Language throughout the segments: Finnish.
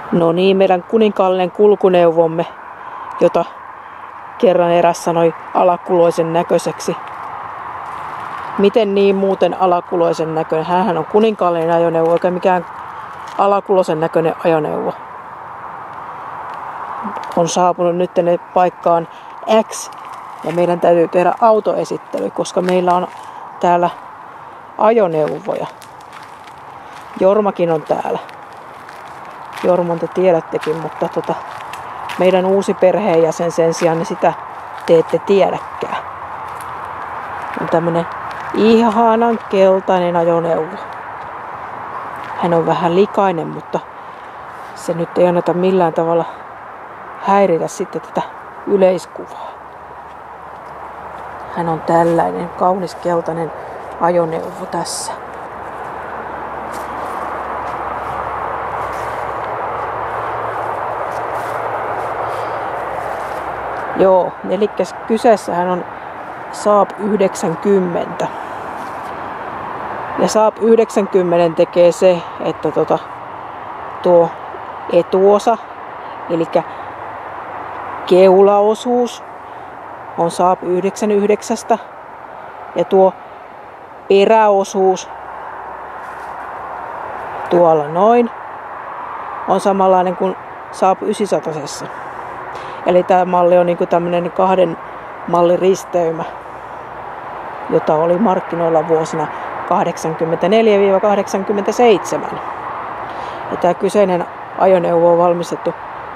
No niin, meidän kuninkaallinen kulkuneuvomme, jota kerran eräs sanoi alakuloisen näköiseksi. Miten niin muuten alakuloisen näköinen? Hänhän on kuninkaallinen ajoneuvo, eikä mikään alakuloisen näköinen ajoneuvo. On saapunut nyt tänne paikkaan X ja meidän täytyy tehdä autoesittely, koska meillä on täällä ajoneuvoja. Jormakin on täällä. Jorman te tiedättekin, mutta meidän uusi perheenjäsen sen sijaan, niin sitä te ette tiedäkään. On tämmönen ihanan keltainen ajoneuvo. Hän on vähän likainen, mutta se nyt ei anneta millään tavalla häiritä sitten tätä yleiskuvaa. Hän on tällainen kaunis keltainen ajoneuvo tässä. Joo, eli kyseessähän on Saab 90. Ja Saab 90 tekee se, että tuo etuosa, eli keulaosuus on Saab 99 ja tuo peräosuus tuolla noin on samanlainen kuin Saab 900. Eli tämä malli on niinku tämmöinen kahden mallin risteymä, jota oli markkinoilla vuosina 1984-1987. Ja tämä kyseinen ajoneuvo on valmistettu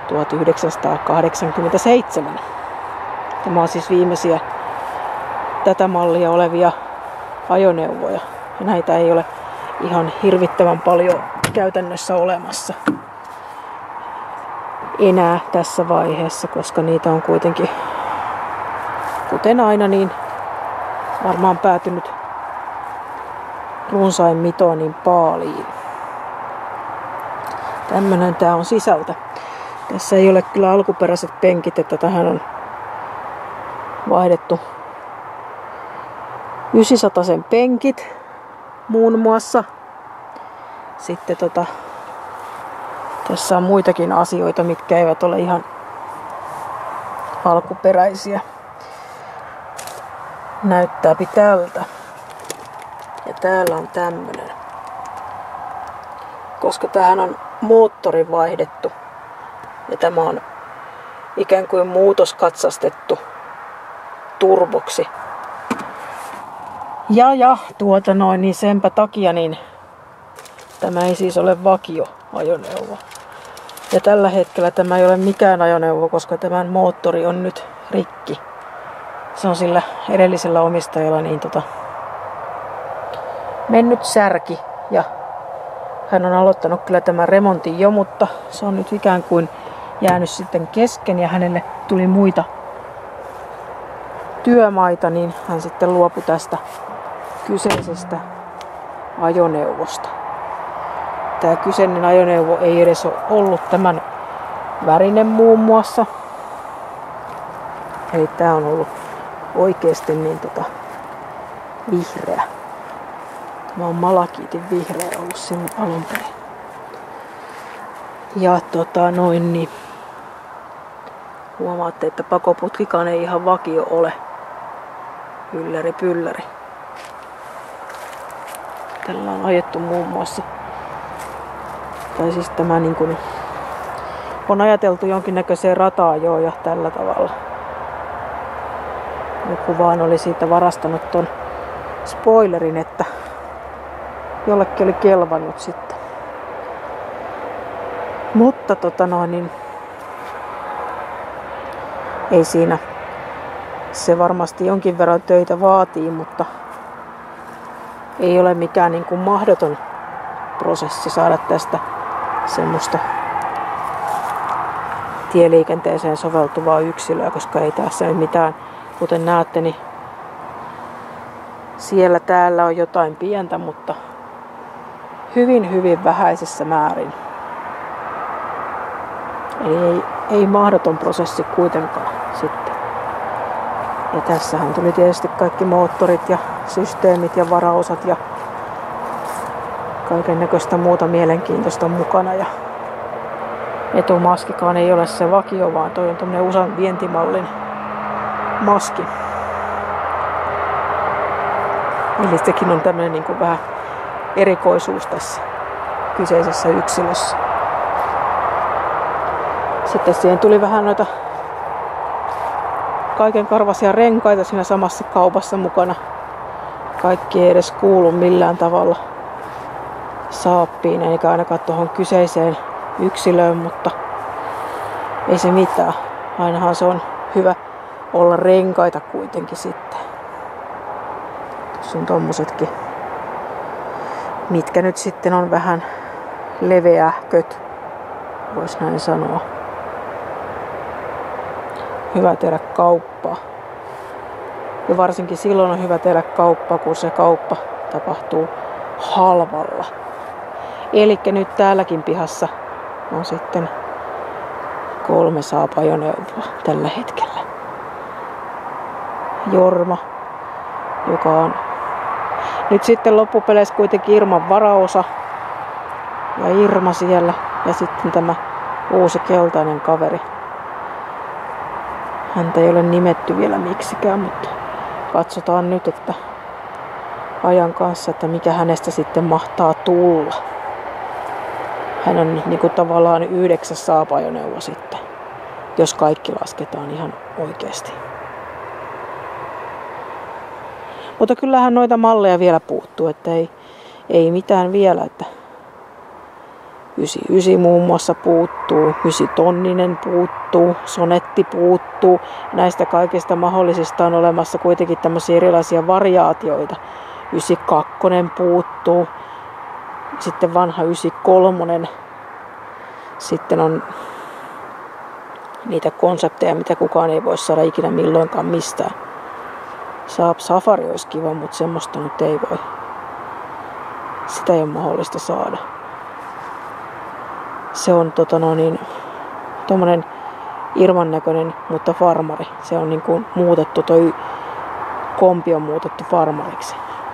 1987. Tämä on siis viimeisiä tätä mallia olevia ajoneuvoja. Ja näitä ei ole ihan hirvittävän paljon käytännössä olemassa enää tässä vaiheessa, koska niitä on kuitenkin, kuten aina, niin varmaan päätynyt runsain mitonin paaliin. Tämmönen tää on sisältä. Tässä ei ole kyllä alkuperäiset penkit, että tähän on vaihdettu 900 penkit muun muassa. Sitten tässä on muitakin asioita, mitkä eivät ole ihan alkuperäisiä. Näyttääpi tältä. Ja täällä on tämmönen. Koska tähän on moottori vaihdettu. Ja tämä on ikään kuin muutoskatsastettu turboksi. Ja niin senpä takia niin tämä ei siis ole vakioajoneuvo. Ja tällä hetkellä tämä ei ole mikään ajoneuvo, koska tämän moottori on nyt rikki. Se on sillä edellisellä omistajalla niin mennyt särki ja hän on aloittanut kyllä tämän remontin jo, mutta se on nyt ikään kuin jäänyt sitten kesken ja hänelle tuli muita työmaita, niin hän sitten luopui tästä kyseisestä ajoneuvosta. Tämä kyseinen ajoneuvo ei edes ole ollut tämän värinen muun muassa. Eli tämä on ollut oikeasti niin vihreä. Tämä on malakiitin vihreä ollut sen alun perin. Ja niin huomaatte, että pakoputkikaan ei ihan vakio ole. Ylläri pylläri. Tällä on ajettu muun muassa. Tai siis tämä niin kuin on ajateltu jonkinnäköiseen rataajoon ja tällä tavalla. Joku vaan oli siitä varastanut ton spoilerin, että jollekin oli kelvannut sitten. Mutta niin ei siinä. Se varmasti jonkin verran töitä vaatii, mutta ei ole mikään niin kuin mahdoton prosessi saada tästä semmoista tieliikenteeseen soveltuvaa yksilöä, koska ei tässä ole mitään, kuten näette, niin siellä täällä on jotain pientä, mutta hyvin vähäisessä määrin. Eli ei mahdoton prosessi kuitenkaan sitten. Ja tässähän tuli tietysti kaikki moottorit ja systeemit ja varaosat ja kaiken näköistä muuta mielenkiintoista mukana. Ja Etumaskikaan ei ole se vakio, vaan toi on tämmönen USAn vientimallin maski. Eli sekin on tämmönen niin kuin vähän erikoisuus tässä kyseisessä yksilössä. Sitten siihen tuli vähän noita kaikenkarvaisia renkaita siinä samassa kaupassa mukana. Kaikki ei edes kuulu millään tavalla saappiin, eikä ainakaan tuohon kyseiseen yksilöön, mutta ei se mitään. Ainahan se on hyvä olla renkaita kuitenkin sitten. Tuossa on tommosetkin, mitkä nyt sitten on vähän leveähköt, vois näin sanoa. Hyvä tehdä kauppaa. Ja varsinkin silloin on hyvä tehdä kauppaa, kun se kauppa tapahtuu halvalla. Elikkä nyt täälläkin pihassa on sitten 3 Saab-ajoneuvoa tällä hetkellä. Jorma, joka on nyt sitten loppupeleissä kuitenkin Irman varaosa. Ja Irma siellä. Ja sitten tämä uusi keltainen kaveri. Häntä ei ole nimetty vielä miksikään, mutta katsotaan nyt, että ajan kanssa, että mikä hänestä sitten mahtaa tulla. Hän on nyt niin kuin tavallaan 9 Saab-ajoneuvo sitten, jos kaikki lasketaan ihan oikeasti. Mutta kyllähän noita malleja vielä puuttuu, että ei mitään vielä, että 99 muun muassa puuttuu, 9-tonninen puuttuu, Sonetti puuttuu. Näistä kaikista mahdollisista on olemassa kuitenkin tämmöisiä erilaisia variaatioita. 92 puuttuu, sitten vanha 93. Sitten on niitä konsepteja, mitä kukaan ei voi saada ikinä milloinkaan mistään. Saab Safari olisi kiva, mutta semmoista nyt ei voi. Sitä ei ole mahdollista saada. Se on tommonen Irman näköinen, mutta farmari. Se on niin kuin muutettu, toi kompi on muutettu farmariksi.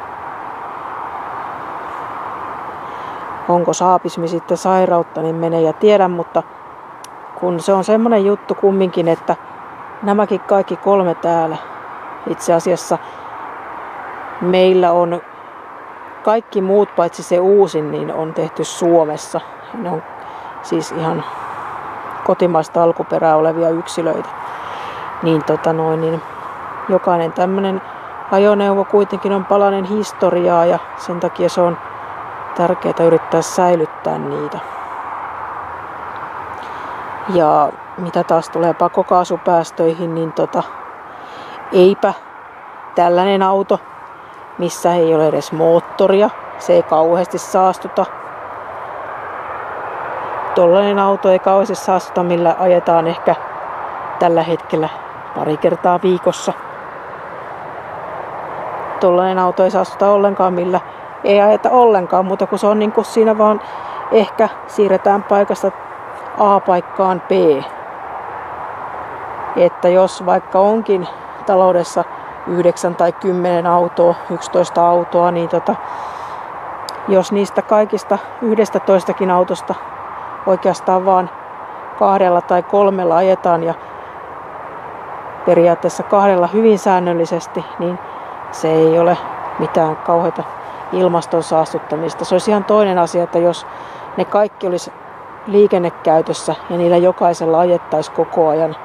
Onko saapismi sitten sairautta, niin menee ja tiedä, mutta kun se on semmonen juttu kumminkin, että nämäkin kaikki 3 täällä itse asiassa meillä on kaikki muut paitsi se uusin, niin on tehty Suomessa. Ne on siis ihan kotimaista alkuperää olevia yksilöitä. Niin, niin jokainen tämmönen ajoneuvo kuitenkin on palanen historiaa ja sen takia se on tärkeää yrittää säilyttää niitä. Ja mitä taas tulee pakokaasupäästöihin, niin eipä tällainen auto, missä ei ole edes moottoria, se ei kauheasti saastuta. Tollainen auto ei kauheasti saastuta, millä ajetaan ehkä tällä hetkellä 2 kertaa viikossa. Tollainen auto ei saastuta ollenkaan, millä ei ajeta ollenkaan, mutta kun se on niin kuin siinä vaan ehkä siirretään paikasta A paikkaan B. Että jos vaikka onkin taloudessa 9 tai 10 autoa, 11 autoa, niin jos niistä kaikista 11 autosta oikeastaan vaan 2 tai 3 ajetaan ja periaatteessa 2 hyvin säännöllisesti, niin se ei ole mitään kauheata ilmaston saastuttamista. Se olisi ihan toinen asia, että jos ne kaikki olisi liikennekäytössä ja niillä jokaisella ajettaisiin koko ajan.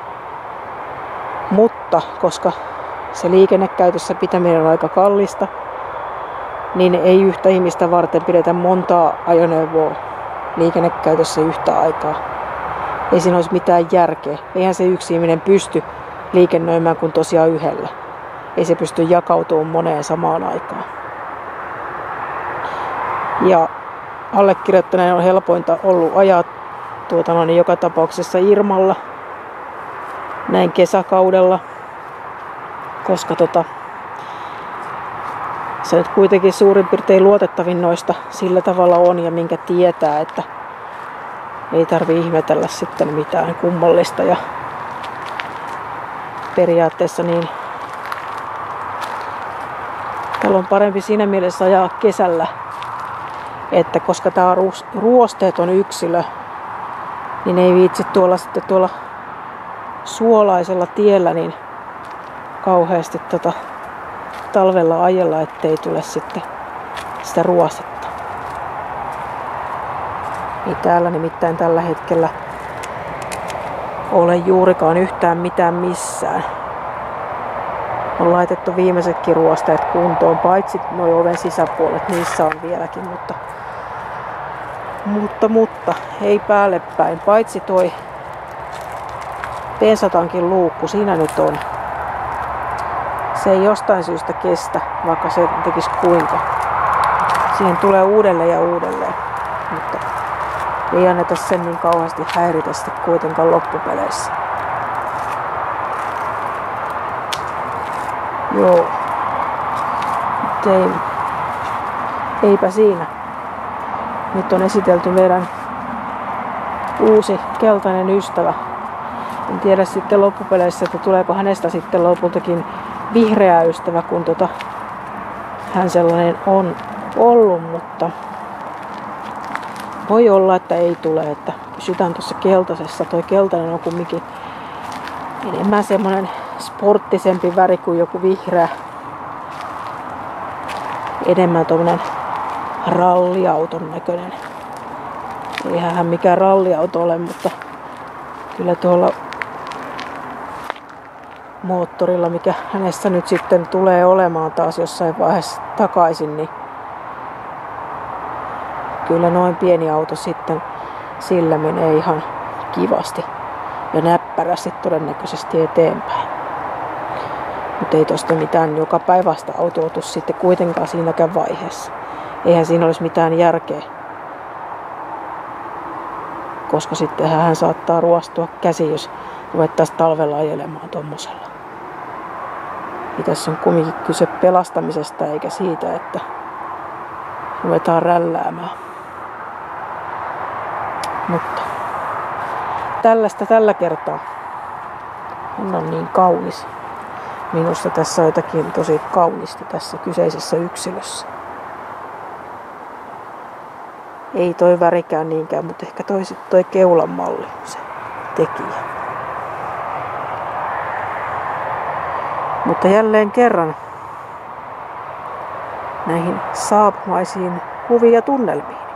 Mutta koska se liikennekäytössä pitäminen on aika kallista, niin ei yhtä ihmistä varten pidetä montaa ajoneuvoa liikennekäytössä yhtä aikaa. Ei siinä olisi mitään järkeä. Eihän se yksi ihminen pysty liikennöimään kuin tosiaan yhdellä. Ei se pysty jakautumaan moneen samaan aikaan. Ja allekirjoittaneen on helpointa ollut ajaa joka tapauksessa Irmalla näin kesäkaudella, koska se nyt kuitenkin suurin piirtein luotettavin noista sillä tavalla on ja minkä tietää, että ei tarvi ihmetellä sitten mitään kummallista ja periaatteessa niin täällä on parempi siinä mielessä ajaa kesällä, että koska tämä on ruosteeton yksilö, niin ei viitsi tuolla suolaisella tiellä niin kauheasti talvella ajella, ettei tule sitten sitä ruostetta. Ei täällä nimittäin tällä hetkellä ole juurikaan yhtään mitään missään. On laitettu viimeisetkin ruosteet kuntoon, paitsi nuo oven sisäpuolet, niissä on vieläkin, mutta ei päälle päin, paitsi toi bensatankin luukku, siinä nyt on. Se ei jostain syystä kestä, vaikka se tekisi kuinka. Siihen tulee uudelleen ja uudelleen, mutta ei anneta sen niin kauheasti häiritä sitten kuitenkaan loppupeleissä. Joo. Eipä siinä. Nyt on esitelty meidän uusi keltainen ystävä. En tiedä sitten loppupeleissä, että tuleeko hänestä sitten lopultakin vihreä ystävä, kun hän sellainen on ollut, mutta voi olla, että ei tule, että pysytään tuossa keltaisessa. Toi keltainen on kumminkin enemmän semmoinen sporttisempi väri kuin joku vihreä. Enemmän tommonen ralliauton näköinen. Eihän hän mikään ralliauto ole, mutta kyllä tuolla moottorilla, mikä hänessä nyt sitten tulee olemaan taas jossain vaiheessa takaisin, niin kyllä noin pieni auto sitten sillä menee ihan kivasti ja näppärästi todennäköisesti eteenpäin. Mutta ei tosta mitään joka päivästä autootus sitten kuitenkaan siinäkään vaiheessa. Eihän siinä olisi mitään järkeä. Koska sitten hän saattaa ruostua käsi, jos ruvettaisiin talvella ajelemaan tommosella. Ja tässä on kumminkin kyse pelastamisesta eikä siitä, että ruvetaan rälläämään. Mutta tällaista tällä kertaa. Hän on niin kaunis. Minusta tässä on jotakin tosi kaunista tässä kyseisessä yksilössä. Ei toi värikään niinkään, mutta ehkä toi keulan malli on se tekijä. Mutta jälleen kerran näihin saapmaisiin kuviin ja tunnelmiin.